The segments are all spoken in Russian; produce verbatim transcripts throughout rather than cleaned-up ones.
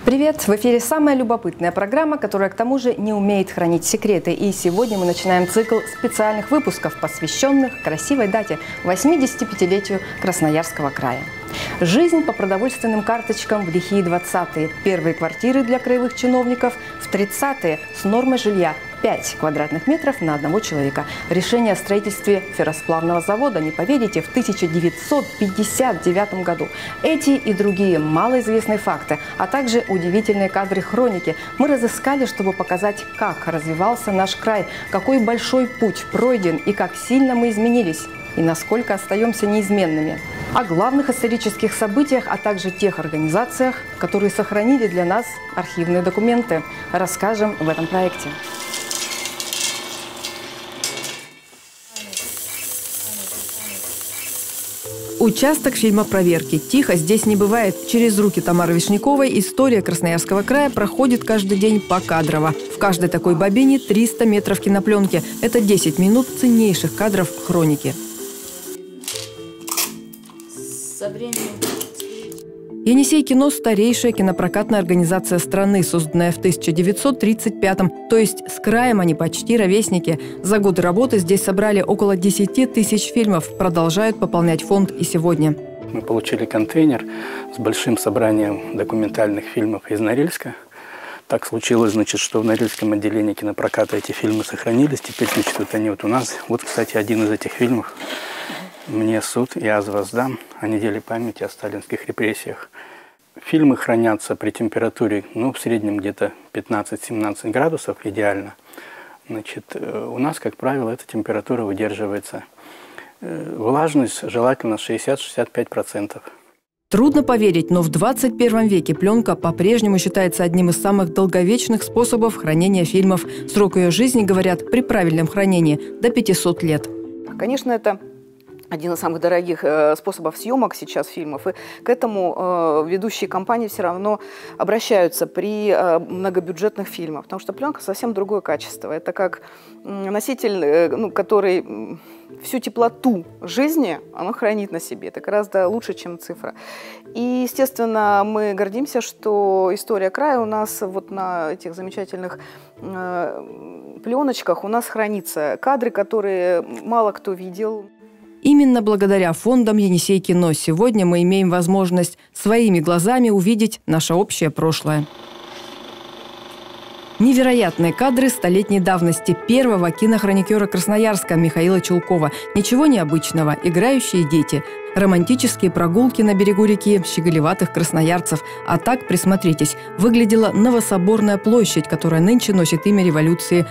Привет! В эфире самая любопытная программа, которая к тому же не умеет хранить секреты. И сегодня мы начинаем цикл специальных выпусков, посвященных красивой дате – восьмидесятипятилетию Красноярского края. Жизнь по продовольственным карточкам в лихие двадцатые. Первые квартиры для краевых чиновников в тридцатые с нормой жилья пять квадратных метров на одного человека. Решение о строительстве ферросплавного завода, не поверите, в тысяча девятьсот пятьдесят девятом году. Эти и другие малоизвестные факты, а также удивительные кадры хроники мы разыскали, чтобы показать, как развивался наш край, какой большой путь пройден и как сильно мы изменились, и насколько остаемся неизменными. О главных исторических событиях, а также тех организациях, которые сохранили для нас архивные документы, расскажем в этом проекте. Участок фильма «Проверки». Тихо здесь не бывает. Через руки Тамары Вишняковой история Красноярского края проходит каждый день покадрово. В каждой такой бобине триста метров кинопленки. Это десять минут ценнейших кадров хроники. Со временем... Енисей кино – старейшая кинопрокатная организация страны, созданная в тысяча девятьсот тридцать пятом. То есть с краем они почти ровесники. За годы работы здесь собрали около десяти тысяч фильмов. Продолжают пополнять фонд и сегодня. Мы получили контейнер с большим собранием документальных фильмов из Норильска. Так случилось, значит, что в Норильском отделении кинопроката эти фильмы сохранились. Теперь, значит, вот они вот у нас. Вот, кстати, один из этих фильмов. «Мне суд, я воздам» о неделе памяти о сталинских репрессиях. Фильмы хранятся при температуре, ну, в среднем где-то пятнадцать-семнадцать градусов, идеально. Значит, у нас, как правило, эта температура удерживается. Влажность желательно шестьдесят-шестьдесят пять процентов. Трудно поверить, но в двадцать первом веке пленка по-прежнему считается одним из самых долговечных способов хранения фильмов. Срок ее жизни, говорят, при правильном хранении до пятисот лет. Конечно, это один из самых дорогих э, способов съемок сейчас фильмов. И к этому э, ведущие компании все равно обращаются при э, многобюджетных фильмах, потому что пленка совсем другое качество. Это как носитель, э, ну, который э, всю теплоту жизни оно хранит на себе. Это гораздо лучше, чем цифра. И, естественно, мы гордимся, что история края у нас вот на этих замечательных э, пленочках у нас хранится. Кадры, которые мало кто видел. Именно благодаря фондам «Енисей кино» сегодня мы имеем возможность своими глазами увидеть наше общее прошлое. Невероятные кадры столетней давности первого кинохроникера Красноярска Михаила Чулкова. Ничего необычного. Играющие дети. Романтические прогулки на берегу реки, щеголеватых красноярцев. А так, присмотритесь, выглядела Новособорная площадь, которая нынче носит имя революции.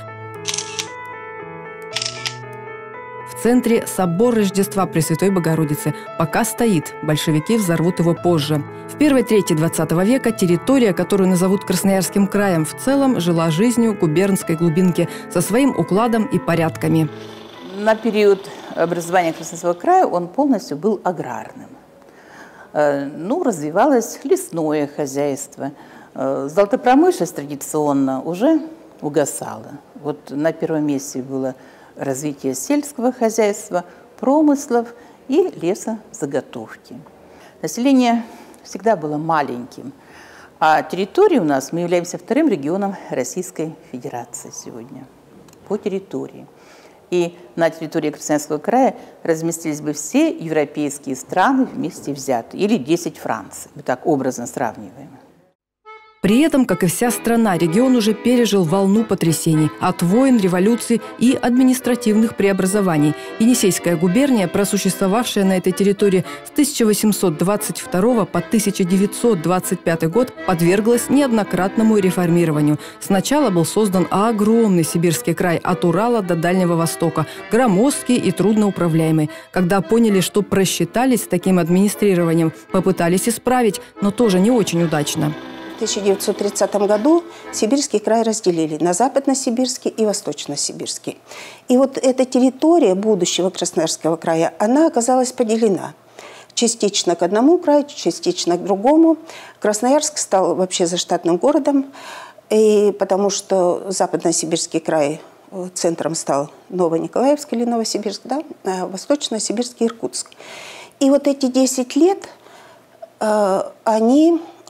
В центре собор Рождества Пресвятой Богородицы пока стоит, большевики взорвут его позже. В первой трети двадцатого века территория, которую назовут Красноярским краем, в целом жила жизнью губернской глубинки со своим укладом и порядками. На период образования Красноярского края он полностью был аграрным. Ну, развивалось лесное хозяйство. Золотопромышленность традиционно уже угасала. Вот на первом месте было развитие сельского хозяйства, промыслов и лесозаготовки. Население всегда было маленьким, а территория у нас, мы являемся вторым регионом Российской Федерации сегодня по территории. И на территории Красноярского края разместились бы все европейские страны вместе взятые, или десять Франций, мы так образно сравниваем. При этом, как и вся страна, регион уже пережил волну потрясений от войн, революций и административных преобразований. Енисейская губерния, просуществовавшая на этой территории с тысяча восемьсот двадцать второго по тысяча девятьсот двадцать пятый год, подверглась неоднократному реформированию. Сначала был создан огромный сибирский край от Урала до Дальнего Востока, громоздкий и трудноуправляемый. Когда поняли, что просчитались с таким администрированием, попытались исправить, но тоже не очень удачно. В тысяча девятьсот тридцатом году Сибирский край разделили на Западно-Сибирский и Восточно-Сибирский. И вот эта территория будущего Красноярского края, она оказалась поделена. Частично к одному краю, частично к другому. Красноярск стал вообще заштатным городом, и потому что Западно-Сибирский край центром стал Новониколаевск или Новосибирск, да? А Восточно-Сибирский Иркутск. И вот эти десять лет э, они...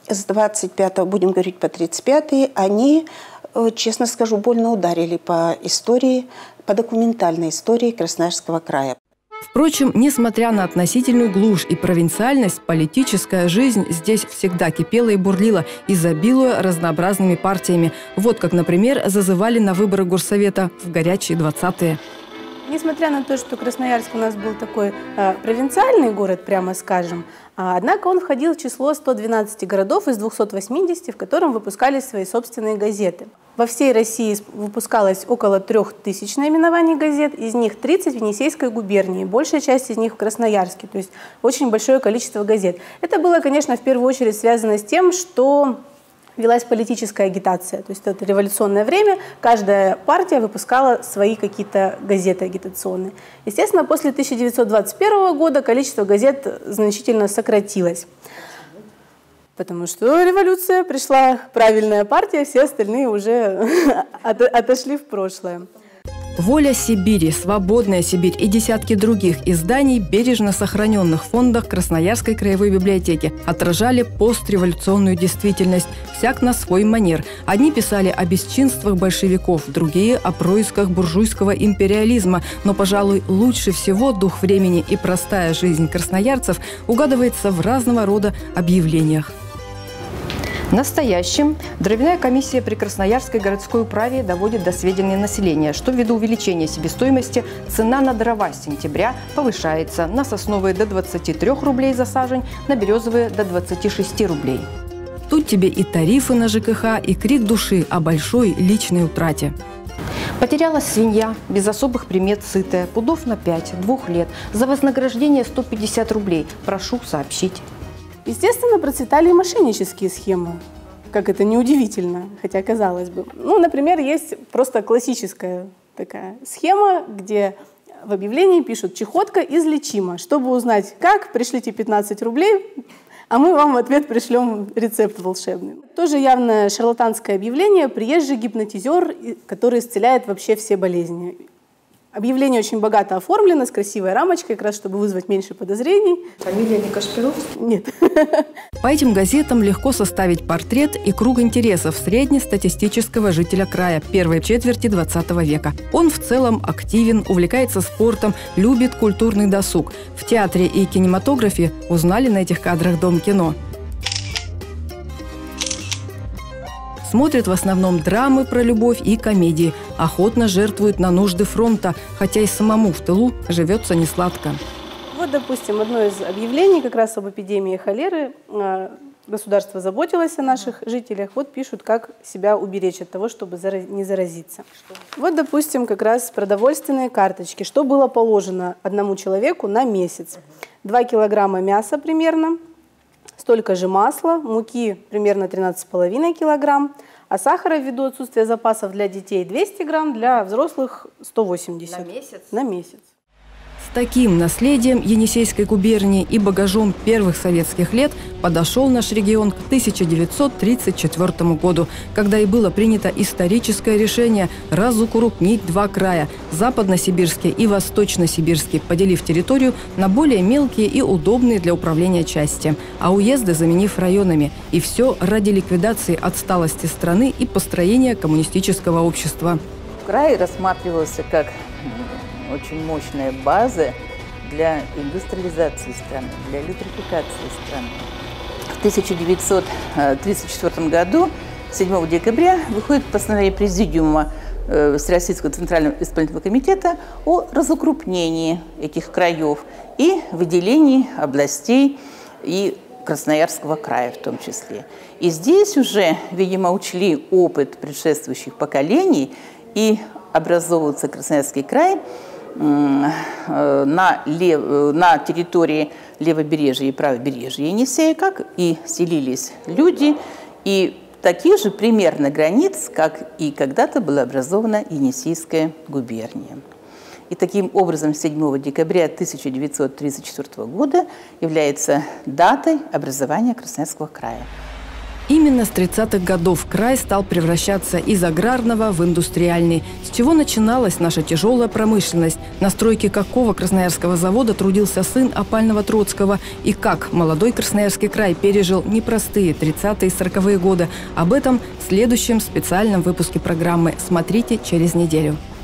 с двадцать пятого, будем говорить, по тридцать пятый, они, честно скажу, больно ударили по истории, по документальной истории Красноярского края. Впрочем, несмотря на относительную глушь и провинциальность, политическая жизнь здесь всегда кипела и бурлила, изобилуя разнообразными партиями. Вот как, например, зазывали на выборы горсовета в горячие двадцатые. Несмотря на то, что Красноярск у нас был такой э, провинциальный город, прямо скажем, а, однако он входил в число ста двенадцати городов из двухсот восьмидесяти, в котором выпускались свои собственные газеты. Во всей России выпускалось около трех тысяч наименований газет, из них тридцать в Енисейской губернии, большая часть из них в Красноярске, то есть очень большое количество газет. Это было, конечно, в первую очередь связано с тем, что велась политическая агитация. То есть это революционное время, каждая партия выпускала свои какие-то газеты агитационные. Естественно, после тысяча девятьсот двадцать первого года количество газет значительно сократилось. Потому что революция, пришла правильная партия, все остальные уже отошли в прошлое. «Воля Сибири», «Свободная Сибирь» и десятки других изданий, бережно сохраненных в фондах Красноярской краевой библиотеки, отражали постреволюционную действительность, всяк на свой манер. Одни писали о бесчинствах большевиков, другие – о происках буржуйского империализма. Но, пожалуй, лучше всего дух времени и простая жизнь красноярцев угадывается в разного рода объявлениях. Настоящим дровяная комиссия при Красноярской городской управе доводит до сведения населения, что ввиду увеличения себестоимости цена на дрова с сентября повышается на сосновые до двадцати трёх рублей за сажень, на березовые до двадцати шести рублей. Тут тебе и тарифы на ЖКХ, и крик души о большой личной утрате. Потерялась свинья, без особых примет сытая, пудов на пять, двух лет, за вознаграждение сто пятьдесят рублей. Прошу сообщить. Естественно, процветали и мошеннические схемы, как это неудивительно, хотя казалось бы. Ну, например, есть просто классическая такая схема, где в объявлении пишут «чехотка излечима». Чтобы узнать как, пришлите пятнадцать рублей, а мы вам в ответ пришлем рецепт волшебный. Тоже явно шарлатанское объявление «приезжий гипнотизер, который исцеляет вообще все болезни». Объявление очень богато оформлено, с красивой рамочкой, как раз чтобы вызвать меньше подозрений. Фамилия не Кашпировский? Нет. По этим газетам легко составить портрет и круг интересов среднестатистического жителя края первой четверти двадцатого века. Он в целом активен, увлекается спортом, любит культурный досуг. В театре и кинематографе узнали на этих кадрах Дом кино. Смотрит в основном драмы про любовь и комедии. Охотно жертвует на нужды фронта, хотя и самому в тылу живется несладко. Вот, допустим, одно из объявлений как раз об эпидемии холеры. Государство заботилось о наших жителях. Вот пишут, как себя уберечь от того, чтобы не заразиться. Вот, допустим, как раз продовольственные карточки. Что было положено одному человеку на месяц? Два килограмма мяса примерно. Столько же масла, муки примерно тринадцать с половиной килограмм, а сахара ввиду отсутствия запасов для детей двести грамм, для взрослых сто восемьдесят. На месяц? На месяц. С таким наследием Енисейской губернии и багажом первых советских лет подошел наш регион к тысяча девятьсот тридцать четвёртому году, когда и было принято историческое решение разукрупнить два края – западно-сибирский и восточно-сибирский, поделив территорию на более мелкие и удобные для управления части, а уезды заменив районами. И все ради ликвидации отсталости страны и построения коммунистического общества. Край рассматривался как очень мощная база для индустриализации страны, для электрификации страны. В тысяча девятьсот тридцать четвёртом году, седьмого декабря, выходит постановление Президиума Всероссийского Центрального исполнительного комитета о разукрупнении этих краев и выделении областей и Красноярского края в том числе. И здесь уже, видимо, учли опыт предшествующих поколений, и образовывается Красноярский край на, лев, на территории левобережья и правобережья Енисея, как и селились люди, и таких же примерно границ, как и когда-то была образована Енисейская губерния. И таким образом седьмого декабря тысяча девятьсот тридцать четвёртого года является датой образования Красноярского края. Именно с тридцатых годов край стал превращаться из аграрного в индустриальный. С чего начиналась наша тяжелая промышленность, на стройке какого красноярского завода трудился сын опального Троцкого и как молодой Красноярский край пережил непростые тридцатые и сороковые годы. Об этом в следующем специальном выпуске программы. Смотрите через неделю.